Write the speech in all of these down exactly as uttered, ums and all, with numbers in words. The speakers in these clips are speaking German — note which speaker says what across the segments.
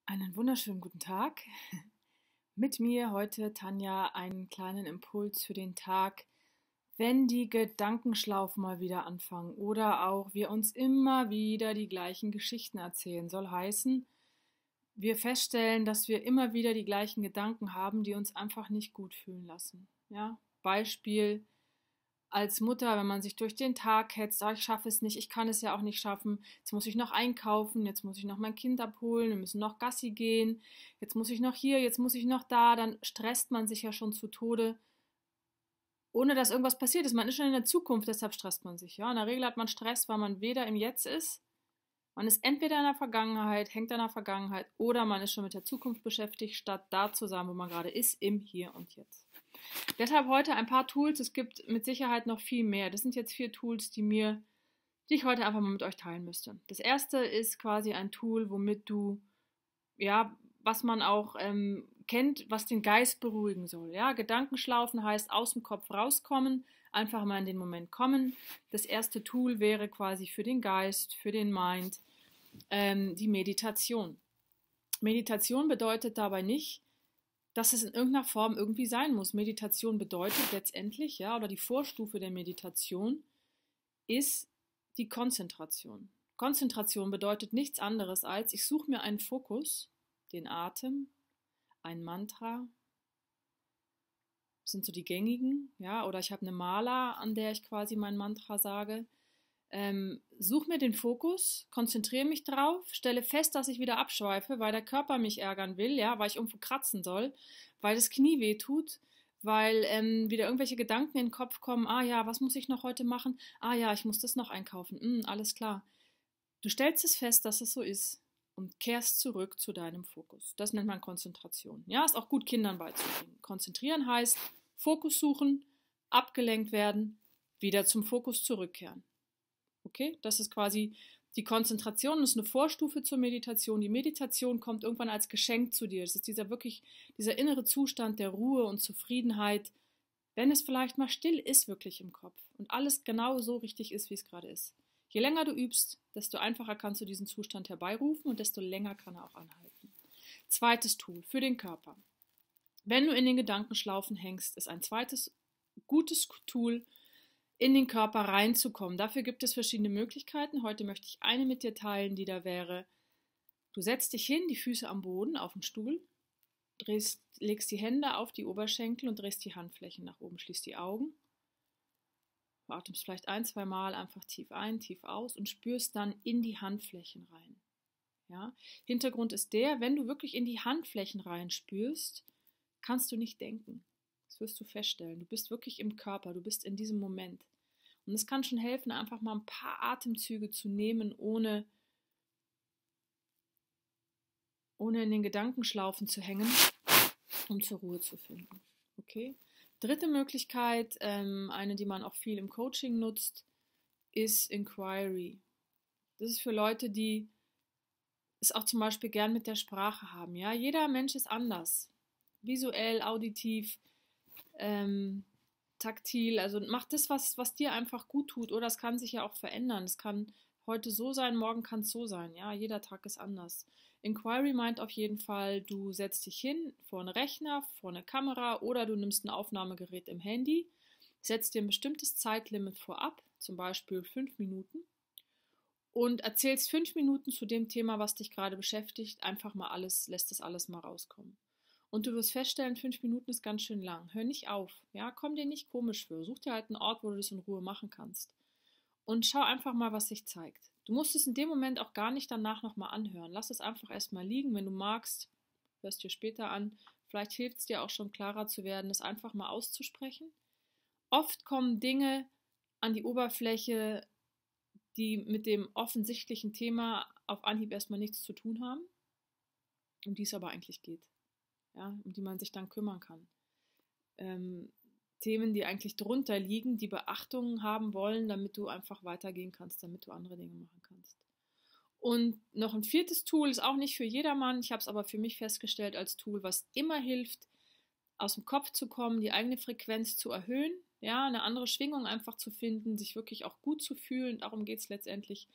Speaker 1: Einen wunderschönen guten Tag. Mit mir heute, Tanja, einen kleinen Impuls für den Tag, wenn die Gedankenschlaufen mal wieder anfangen oder auch wir uns immer wieder die gleichen Geschichten erzählen. Soll heißen, wir feststellen, dass wir immer wieder die gleichen Gedanken haben, die uns einfach nicht gut fühlen lassen. Ja? Beispiel: Als Mutter, wenn man sich durch den Tag hetzt, ah, ich schaffe es nicht, ich kann es ja auch nicht schaffen, jetzt muss ich noch einkaufen, jetzt muss ich noch mein Kind abholen, wir müssen noch Gassi gehen, jetzt muss ich noch hier, jetzt muss ich noch da, dann stresst man sich ja schon zu Tode, ohne dass irgendwas passiert ist. Man ist schon in der Zukunft, deshalb stresst man sich. Ja? In der Regel hat man Stress, weil man weder im Jetzt ist, man ist entweder in der Vergangenheit, hängt an der Vergangenheit, oder man ist schon mit der Zukunft beschäftigt, statt da zu sein, wo man gerade ist, im Hier und Jetzt. Deshalb heute ein paar Tools, es gibt mit Sicherheit noch viel mehr. Das sind jetzt vier Tools, die mir, die ich heute einfach mal mit euch teilen müsste. Das erste ist quasi ein Tool, womit du, ja, was man auch ähm, kennt, was den Geist beruhigen soll. Ja, Gedankenschlaufen heißt aus dem Kopf rauskommen, einfach mal in den Moment kommen. Das erste Tool wäre quasi für den Geist, für den Mind, ähm, die Meditation. Meditation bedeutet dabei nicht, dass es in irgendeiner Form irgendwie sein muss. Meditation bedeutet letztendlich, ja, oder die Vorstufe der Meditation ist die Konzentration. Konzentration bedeutet nichts anderes als, ich suche mir einen Fokus, den Atem, ein Mantra, das sind so die gängigen, ja, oder ich habe eine Mala, an der ich quasi mein Mantra sage. Ähm, such mir den Fokus, konzentriere mich drauf, stelle fest, dass ich wieder abschweife, weil der Körper mich ärgern will, ja, weil ich irgendwo kratzen soll, weil das Knie weh tut, weil ähm, wieder irgendwelche Gedanken in den Kopf kommen, ah ja, was muss ich noch heute machen? Ah ja, ich muss das noch einkaufen, hm, alles klar. Du stellst es fest, dass es so ist und kehrst zurück zu deinem Fokus. Das nennt man Konzentration. Ja, ist auch gut Kindern beizubringen. Konzentrieren heißt Fokus suchen, abgelenkt werden, wieder zum Fokus zurückkehren. Okay, das ist quasi die Konzentration, das ist eine Vorstufe zur Meditation. Die Meditation kommt irgendwann als Geschenk zu dir. Das ist dieser wirklich, dieser innere Zustand der Ruhe und Zufriedenheit, wenn es vielleicht mal still ist wirklich im Kopf und alles genau so richtig ist, wie es gerade ist. Je länger du übst, desto einfacher kannst du diesen Zustand herbeirufen und desto länger kann er auch anhalten. Zweites Tool für den Körper. Wenn du in den Gedankenschlaufen hängst, ist ein zweites gutes Tool, in den Körper reinzukommen. Dafür gibt es verschiedene Möglichkeiten. Heute möchte ich eine mit dir teilen, die da wäre: Du setzt dich hin, die Füße am Boden, auf den Stuhl, drehst, legst die Hände auf die Oberschenkel und drehst die Handflächen nach oben, schließt die Augen, atmest vielleicht ein, zwei Mal einfach tief ein, tief aus und spürst dann in die Handflächen rein. Ja? Hintergrund ist der, wenn du wirklich in die Handflächen rein spürst, kannst du nicht denken. Das wirst du feststellen. Du bist wirklich im Körper, du bist in diesem Moment. Und es kann schon helfen, einfach mal ein paar Atemzüge zu nehmen, ohne, ohne in den Gedankenschlaufen zu hängen, um zur Ruhe zu finden. Okay? Dritte Möglichkeit, ähm, eine, die man auch viel im Coaching nutzt, ist Inquiry. Das ist für Leute, die es auch zum Beispiel gern mit der Sprache haben. Ja? Jeder Mensch ist anders. Visuell, auditiv, ähm, taktil, also mach das, was, was dir einfach gut tut, oder es kann sich ja auch verändern. Es kann heute so sein, morgen kann es so sein, ja, jeder Tag ist anders. Inquiry meint auf jeden Fall, du setzt dich hin vor einen Rechner, vor eine Kamera, oder du nimmst ein Aufnahmegerät im Handy, setzt dir ein bestimmtes Zeitlimit vorab, zum Beispiel fünf Minuten, und erzählst fünf Minuten zu dem Thema, was dich gerade beschäftigt, einfach mal alles, lässt das alles mal rauskommen. Und du wirst feststellen, fünf Minuten ist ganz schön lang. Hör nicht auf. Ja, komm dir nicht komisch vor. Such dir halt einen Ort, wo du das in Ruhe machen kannst. Und schau einfach mal, was sich zeigt. Du musst es in dem Moment auch gar nicht danach nochmal anhören. Lass es einfach erstmal liegen. Wenn du magst, hörst dir später an. Vielleicht hilft es dir auch schon klarer zu werden, das einfach mal auszusprechen. Oft kommen Dinge an die Oberfläche, die mit dem offensichtlichen Thema auf Anhieb erstmal nichts zu tun haben, um die es aber eigentlich geht. Ja, um die man sich dann kümmern kann. Ähm, Themen, die eigentlich drunter liegen, die Beachtung haben wollen, damit du einfach weitergehen kannst, damit du andere Dinge machen kannst. Und noch ein viertes Tool, ist auch nicht für jedermann, ich habe es aber für mich festgestellt als Tool, was immer hilft, aus dem Kopf zu kommen, die eigene Frequenz zu erhöhen, ja, eine andere Schwingung einfach zu finden, sich wirklich auch gut zu fühlen, darum geht es letztendlich,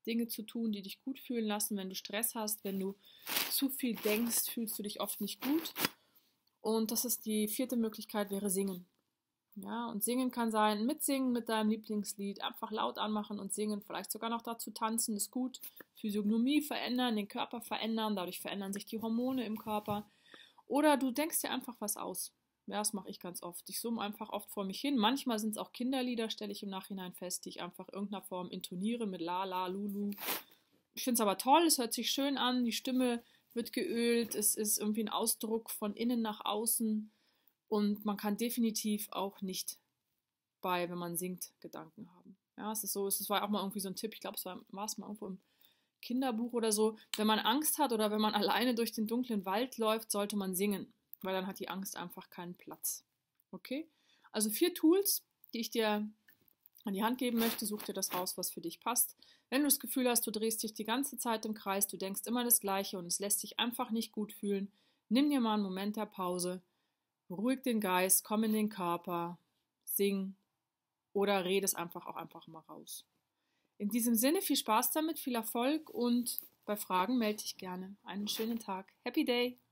Speaker 1: Dinge zu tun, die dich gut fühlen lassen. Wenn du Stress hast, wenn du zu viel denkst, fühlst du dich oft nicht gut. Und das ist die vierte Möglichkeit, wäre Singen. Ja, und Singen kann sein, mitsingen mit deinem Lieblingslied, einfach laut anmachen und singen, vielleicht sogar noch dazu tanzen, ist gut. Physiognomie verändern, den Körper verändern, dadurch verändern sich die Hormone im Körper. Oder du denkst dir einfach was aus. Ja, das mache ich ganz oft. Ich summe einfach oft vor mich hin. Manchmal sind es auch Kinderlieder, stelle ich im Nachhinein fest, die ich einfach in irgendeiner Form intoniere mit La, La, Lulu. Ich finde es aber toll, es hört sich schön an, die Stimme wird geölt, es ist irgendwie ein Ausdruck von innen nach außen und man kann definitiv auch nicht bei, wenn man singt, Gedanken haben. Ja, es ist so, es war auch mal irgendwie so ein Tipp, ich glaube, es war, war es mal irgendwo im Kinderbuch oder so, wenn man Angst hat oder wenn man alleine durch den dunklen Wald läuft, sollte man singen, weil dann hat die Angst einfach keinen Platz. Okay? Also vier Tools, die ich dir an die Hand geben möchte, such dir das raus, was für dich passt. Wenn du das Gefühl hast, du drehst dich die ganze Zeit im Kreis, du denkst immer das Gleiche und es lässt dich einfach nicht gut fühlen, nimm dir mal einen Moment der Pause, beruhig den Geist, komm in den Körper, sing oder rede es einfach auch einfach mal raus. In diesem Sinne, viel Spaß damit, viel Erfolg und bei Fragen melde dich gerne. Einen schönen Tag. Happy Day!